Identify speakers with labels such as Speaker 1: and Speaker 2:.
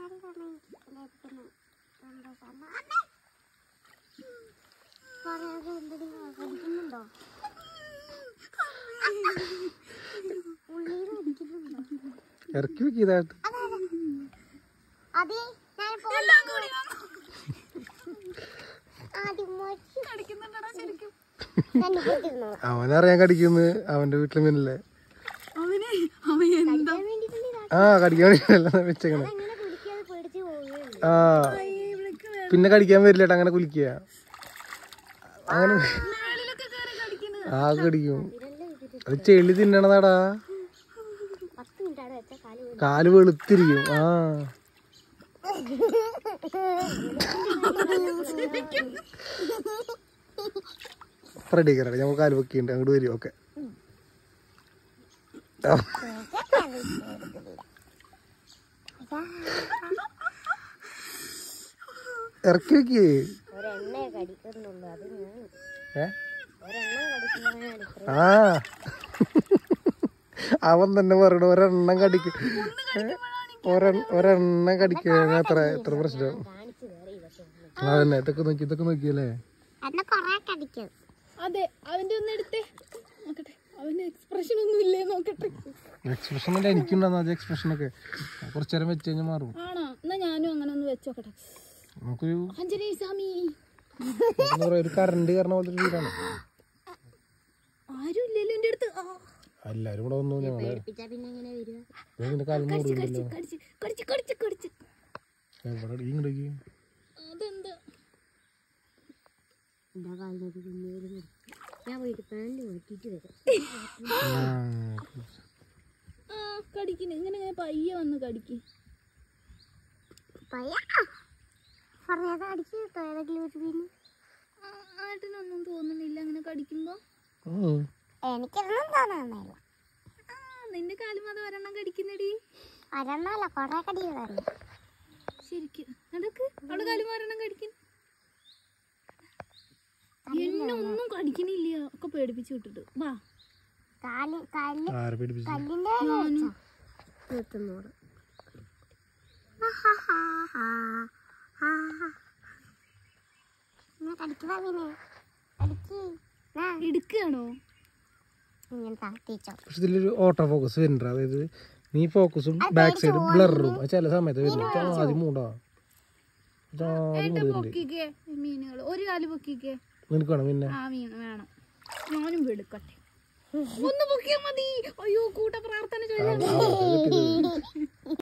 Speaker 1: ഇറക്കി വെക്കിയതായിട്ട് അവനറിയാൻ കടിക്കുന്നു. അവന്റെ വീട്ടിലെ മീനല്ലേ. ആ കടിക്കാൻ വേണ്ടിട്ടല്ല വെച്ചേക്കണേ. ആ പിന്നെ കടിക്കാൻ വരില്ലേട്ടാ അങ്ങനെ കുലിക്കുക. അങ്ങനെ ആ കടിക്കും. അത് ചെളി തിന്നണതാടാ. കാല് വെളുത്തിരിക്കും. ആ റെഡിക്കാറ ഞമ്മ കാല് വെക്കിണ്ട്. അങ്ങോട്ട് വരും. ഓക്കെ ഇറക്കി വെക്കേ. ആ അവൻ തന്നെ പറയണ ഒരെണ്ണം കടിക്കും. ഒരെണ്ണം കടിക്കുക എത്ര പ്രശ്നം. അതന്നെ ഇതൊക്കെ നോക്കിയല്ലേ.
Speaker 2: അതെ അവന്റെ ഒന്ന് എടുത്തേ നോക്കട്ടെ. അവന്റെ എക്സ്പ്രഷൻ ഒന്നും ഇല്ലേ നോക്കട്ടെ.
Speaker 1: എക്സ്പ്രഷൻ അല്ല എനിക്കുണ്ടാകുന്ന അത് എക്സ്പ്രഷൻ ഒക്കെ കുറച്ചു നേരം വെച്ച് കഴിഞ്ഞാൽ മാറും.
Speaker 2: ആണോ? എന്നാ ഞാനും അങ്ങനെ ഒന്ന് വെച്ചോക്കട്ടെ.
Speaker 1: നമുക്കൊരു
Speaker 2: ആഞ്ജനേയ സ്വാമി
Speaker 1: ഒരു കറണ്ട് കയറണ പോലത്തെ ഒരു വീടാണ്.
Speaker 2: ആരും ഇല്ലല്ലോ എന്റെ അടുത്ത്.
Speaker 1: എല്ലാരും കൂടെ വന്നു. ഞങ്ങള് കാലം
Speaker 2: അതെന്താ കടിക്കുന്നു. ഇങ്ങനെ പയ്യെ വന്ന് കടിക്ക്. ആട്ടിനൊന്നും തോന്നുന്നില്ല അങ്ങനെ കടിക്കുമ്പോ.
Speaker 3: എനിക്കൊന്നും തോന്നുന്നില്ല.
Speaker 2: നിന്റെ കാലും അത് ഒരെണ്ണം കടിക്കുന്നടി.
Speaker 3: ഒരെണ്ണല്ല കൊറേ കടികളാണ്
Speaker 2: ശരിക്കും. നടക്ക് അവിടെ കാലും ഒരെണ്ണം കടിക്കുന്നു. എന്നെ ഒന്നും കടിക്കണില്ല. ഒക്കെ പേടിപ്പിച്ചു വിട്ടിട്ട് വാ. എടുക്കുകയാണോ?
Speaker 1: പക്ഷെ ഇതിലൊരു ഓട്ടോ ഫോക്കസ് വരുന്നുണ്ട്. അതായത് നീ ഫോക്കസും ബാക്ക് സൈഡും ബ്ലറും ചില സമയത്ത് വരുന്നു. ആദ്യം മൂടാ
Speaker 2: മീനുകൾ ഒരു കാല് പൊക്കിക്കേ.
Speaker 1: നിനക്ക് വേണം പിന്നെ
Speaker 2: ആ മീൻ വേണം. ഞാനും എടുക്കട്ടെ. ഒന്ന് പൊക്കിയാ മതി. അയ്യോ കൂട്ട പ്രാർത്ഥന ചൊല്ലാൻ.